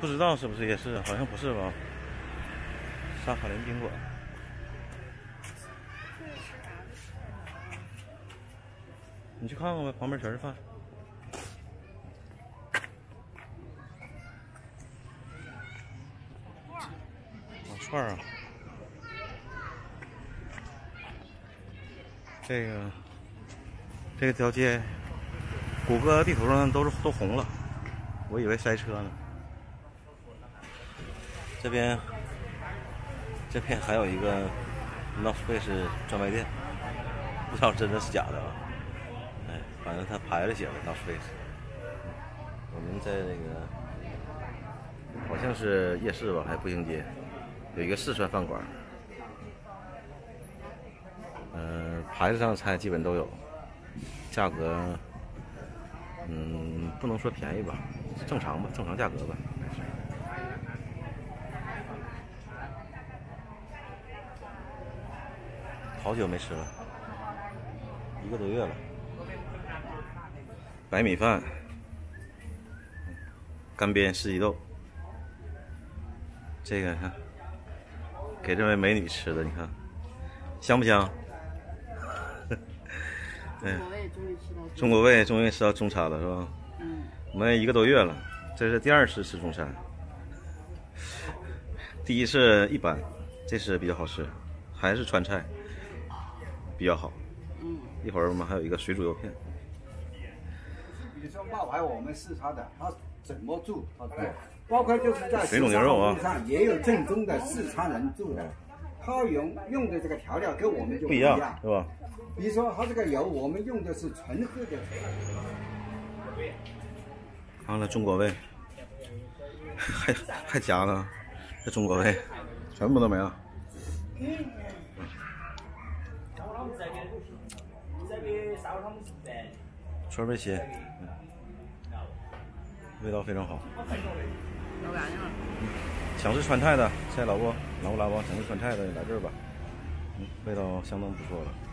不知道是不是夜市，好像不是吧？沙卡林宾馆。你去看看呗，旁边全是饭。串儿啊，这条街，谷歌地图上都红了，我以为塞车呢。这边还有一个 North Face 专卖店，不知道真的是假的啊。哎，反正它牌子写的 North Face。我们在那个好像是夜市吧，还是步行街，有一个四川饭馆。牌子上的菜基本都有，价格，不能说便宜吧，正常吧，正常价格吧。好久没吃了，1个多月了。白米饭，干煸四季豆，这个看，给这位美女吃的，你看，香不香？中国胃终于吃到中餐了，是吧？我们1个多月了，这是第2次吃中餐。第一次一般，这次比较好吃，还是川菜比较好。一会儿我们还有一个水煮肉片。 比如说冒牌我们四川的，他怎么做，他做，包括就是在水煮牛肉啊， 上也有正宗的四川人做的，他用的这个调料跟我们就不一样， 是吧？ 比如说，它这个油，我们用的是纯喝的。 看了中国味，还加了这中国味，全部都没了。川味鲜，味道非常好。想吃川菜的，现在老不？想吃川菜的来这儿吧。味道相当不错了。